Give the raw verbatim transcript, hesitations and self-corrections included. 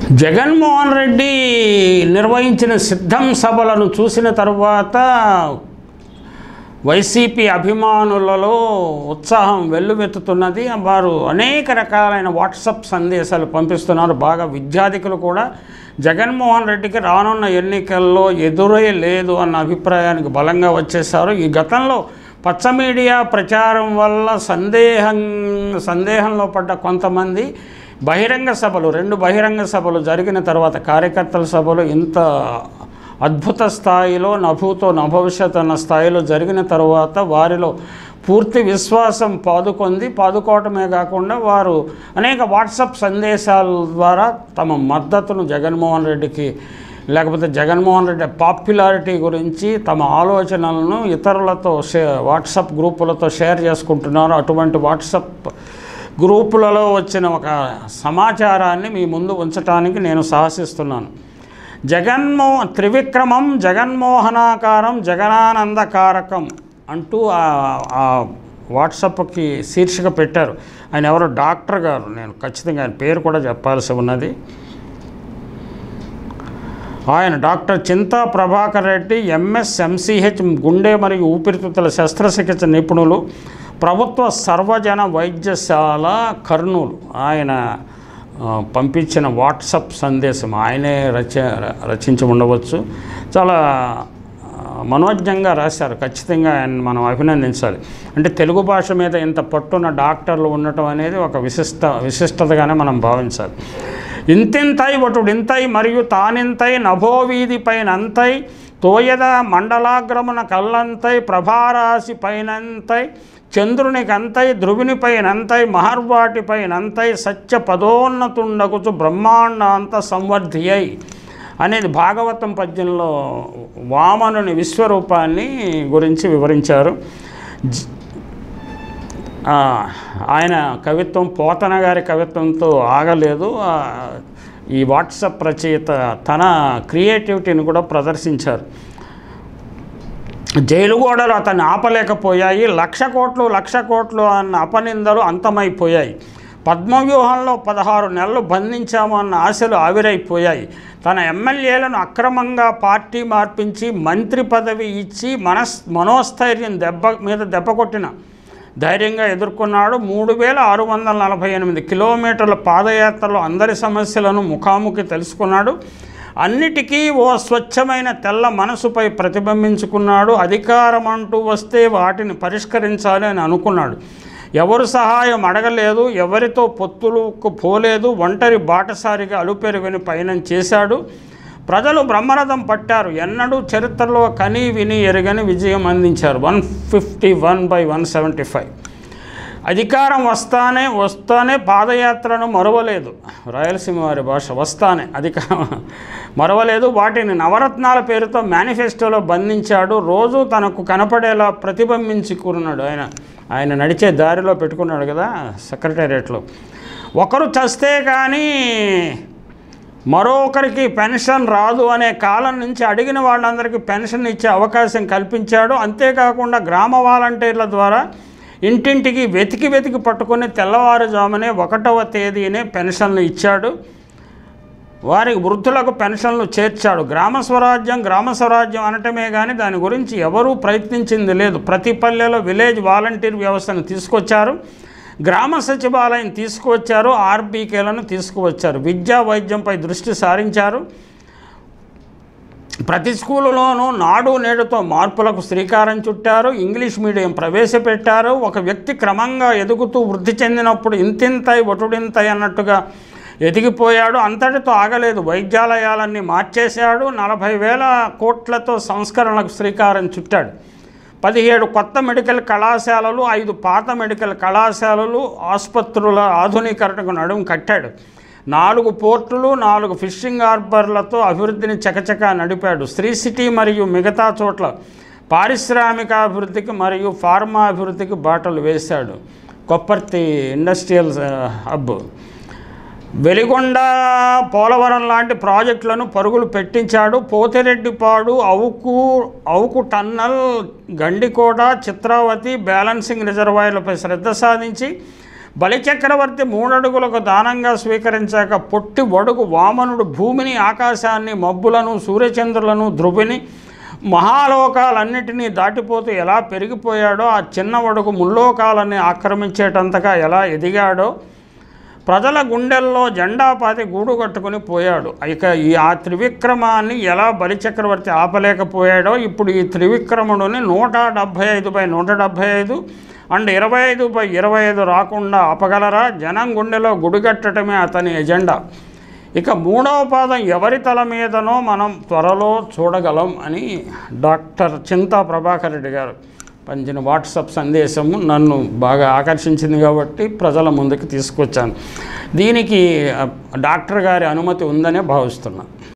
జగన్మోహన్ రెడ్డి నిర్వహించిన సిద్ధం సభలను చూసిన తర్వాత వైసీపీ అభిమానులలో ఉత్సాహం వెల్లువెత్తుతున్నది. వారు అనేక రకాలైన వాట్సాప్ సందేశాలు పంపిస్తున్నారు. బాగా విద్యార్థికులు కూడా జగన్మోహన్ రెడ్డికి రానున్న ఎన్నికల్లో ఎదురే లేదు అన్న అభిప్రాయానికి బలంగా వచ్చేశారు. ఈ గతంలో పచ్చ మీడియా ప్రచారం వల్ల సందేహం సందేహంలో పడ్డ కొంతమంది బహిరంగ సభలు రెండు బహిరంగ సభలు జరిగిన తర్వాత కార్యకర్తల సభలు ఇంత అద్భుత స్థాయిలో నభూతో నభవిష్యత్ అన్న స్థాయిలో జరిగిన తర్వాత వారిలో పూర్తి విశ్వాసం పాదుకొంది. పాదుకోవటమే కాకుండా వారు అనేక వాట్సాప్ సందేశాల ద్వారా తమ మద్దతును జగన్మోహన్ రెడ్డికి లేకపోతే జగన్మోహన్ రెడ్డి పాపులారిటీ గురించి తమ ఆలోచనలను ఇతరులతో షే వాట్సాప్ గ్రూపులతో షేర్ చేసుకుంటున్నారు. అటువంటి వాట్సాప్ గ్రూపులలో వచ్చిన ఒక సమాచారాన్ని మీ ముందు ఉంచడానికి నేను సాహసిస్తున్నాను. జగన్మో త్రివిక్రమం జగన్మోహనాకారం జగనానందకారకం అంటూ ఆ వాట్సాప్కి శీర్షిక పెట్టారు. ఆయన ఎవరో డాక్టర్ గారు, నేను ఖచ్చితంగా ఆయన పేరు కూడా చెప్పాల్సి ఉన్నది. ఆయన doctor Chinta Prabhakar Reddy, MS MCh గుండె మరియు ఊపిరితిత్తుల శస్త్రచికిత్స నిపుణులు, ప్రభుత్వ సర్వజన వైద్యశాల కర్నూలు. ఆయన పంపించిన వాట్సాప్ సందేశం ఆయనే రచ రచించి ఉండవచ్చు. చాలా మనోజ్ఞంగా రాశారు. ఖచ్చితంగా ఆయన మనం అభినందించాలి. అంటే తెలుగు భాష మీద ఇంత పట్టున్న డాక్టర్లు ఉండటం అనేది ఒక విశిష్ట విశిష్టతగానే మనం భావించాలి. ఇంతింతై వటుడింతై మరియు తానింతై నభోవీధి పైనంతై తోయద మండలాగ్రమున కల్లంతై ప్రభారాశి పైనంతై చంద్రునికంతై ధ్రువునిపైనంతై మహర్వాటిపైనంతై సత్య పదోన్నతుండకుచు బ్రహ్మాండాంత సంవర్ధియై అనేది భాగవతం పద్యంలో వామనుని విశ్వరూపాన్ని గురించి వివరించారు. ఆయన కవిత్వం పోతన గారి కవిత్వంతో ఆగలేదు. ఈ వాట్సాప్ రచయిత తన క్రియేటివిటీని కూడా ప్రదర్శించారు. జైలు గోడలు అతన్ని ఆపలేకపోయాయి. లక్ష కోట్లు లక్ష కోట్లు అన్న అపనిందలు అంతమైపోయాయి. పద్మవ్యూహంలో పదహారు నెలలు బంధించాము అన్న ఆశలు ఆవిరైపోయాయి. తన ఎమ్మెల్యేలను అక్రమంగా పార్టీ మార్పించి మంత్రి పదవి ఇచ్చి మనస్ మనోస్థైర్యం దెబ్బ మీద దెబ్బ కొట్టిన ధైర్యంగా ఎదుర్కొన్నాడు. మూడు వేల ఆరు వందల నలభై ఎనిమిది కిలోమీటర్ల పాదయాత్రలో అందరి సమస్యలను ముఖాముఖి తెలుసుకున్నాడు. అన్నిటికీ ఓ స్వచ్ఛమైన తెల్ల మనసుపై ప్రతిబింబించుకున్నాడు. అధికారం అంటూ వస్తే వాటిని పరిష్కరించాలి అని అనుకున్నాడు. ఎవరు సహాయం అడగలేదు, ఎవరితో పొత్తులకు పోలేదు. ఒంటరి బాటసారిగా అలుపెరుగని పయనం చేశాడు. ప్రజలు బ్రహ్మరథం పట్టారు. ఎన్నడూ చరిత్రలో కని విని ఎరగని విజయం అందించారు. One fifty one by one seventy five అధికారం వస్తానే వస్తానే పాదయాత్రను మరవలేదు. రాయలసీమ వారి భాష వస్తానే అధికారం మరవలేదు. వాటిని నవరత్నాల పేరుతో మేనిఫెస్టోలో బంధించాడు. రోజు తనకు కనపడేలా ప్రతిబింబించుకున్నాడు. ఆయన ఆయన నడిచే దారిలో పెట్టుకున్నాడు కదా సెక్రటేరియట్లో. ఒకరు చస్తే కానీ మరొకరికి పెన్షన్ రాదు అనే కాలం నుంచి అడిగిన వాళ్ళందరికీ పెన్షన్ ఇచ్చే అవకాశం కల్పించాడు. అంతేకాకుండా గ్రామ వాలంటీర్ల ద్వారా ఇంటింటికి వెతికి వెతికి పట్టుకుని తెల్లవారుజామునే ఒకటవ తేదీనే పెన్షన్లు ఇచ్చాడు. వారికి వృద్ధులకు పెన్షన్లు చేర్చాడు. గ్రామ స్వరాజ్యం గ్రామ స్వరాజ్యం అనటమే కానీ దాని గురించి ఎవరూ ప్రయత్నించింది లేదు. ప్రతి పల్లెలో విలేజ్ వాలంటీర్ వ్యవస్థను తీసుకొచ్చారు. గ్రామ సచివాలయం తీసుకువచ్చారు. ఆర్బీకేలను తీసుకువచ్చారు. విద్యా వైద్యంపై దృష్టి సారించారు. ప్రతి స్కూలులోనూ నాడు నేడుతో మార్పులకు శ్రీకారం చుట్టారు. ఇంగ్లీష్ మీడియం ప్రవేశపెట్టారు. ఒక వ్యక్తి క్రమంగా ఎదుగుతూ వృద్ధి చెందినప్పుడు ఇంతింతై ఒటుడింతై అన్నట్టుగా ఎదిగిపోయాడు. అంతటితో ఆగలేదు. వైద్యాలయాలన్నీ మార్చేశాడు. నలభై వేల కోట్లతో సంస్కరణలకు శ్రీకారం చుట్టాడు. పదిహేడు కొత్త మెడికల్ కళాశాలలు, ఐదు పాత మెడికల్ కళాశాలలు, ఆసుపత్రుల ఆధునీకరణకు నడుము కట్టాడు. నాలుగు పోర్టులు, నాలుగు ఫిషింగ్ హార్బర్లతో అభివృద్ధిని చకచకా నడిపాడు. శ్రీ సిటీ మరియు మిగతా చోట్ల పారిశ్రామికాభివృద్ధికి మరియు ఫార్మా అభివృద్ధికి బాటలు వేశాడు. కొప్పర్తి ఇండస్ట్రియల్ హబ్, వెలిగొండ, పోలవరం లాంటి ప్రాజెక్టులను పరుగులు పెట్టించాడు. పోతిరెడ్డిపాడు, అవుకు అవుకు టన్నల్, గండికోట, చిత్రావతి బ్యాలెన్సింగ్ రిజర్వాయర్లపై శ్రద్ధ సాధించి బలిచక్రవర్తి మూడడుగులకు దానంగా స్వీకరించాక పొట్టి వడుగు వామనుడు భూమిని, ఆకాశాన్ని, మబ్బులను, సూర్యచంద్రులను, ధ్రువిని, మహాలోకాలన్నిటినీ దాటిపోతూ ఎలా పెరిగిపోయాడో, ఆ చిన్న వడుగు ముల్లోకాలన్నీ ఆక్రమించేటంతగా ఎలా ఎదిగాడో, ప్రజల గుండెల్లో జెండా పాతి గూడు కట్టుకుని పోయాడు. ఇక ఈ ఆ త్రివిక్రమాన్ని ఎలా బలిచక్రవర్తి ఆపలేకపోయాడో, ఇప్పుడు ఈ త్రివిక్రముడిని నూట డెబ్భై ఐదు బై నూట డెబ్భై ఐదు అండ్ ఇరవై ఐదు బై ఇరవై ఐదు రాకుండా ఆపగలరా? జనం గుండెలో గుడిగట్టడమే అతని ఎజెండా. ఇక మూడవ పాదం ఎవరి తల మీదనో మనం త్వరలో చూడగలం అని డాక్టర్ చింతా ప్రభాకర్ రెడ్డి గారు పంచిన వాట్సాప్ సందేశము నన్ను బాగా ఆకర్షించింది కాబట్టి ప్రజల ముందుకు తీసుకొచ్చాను. దీనికి డాక్టర్ గారి అనుమతి ఉందనే భావిస్తున్నాను.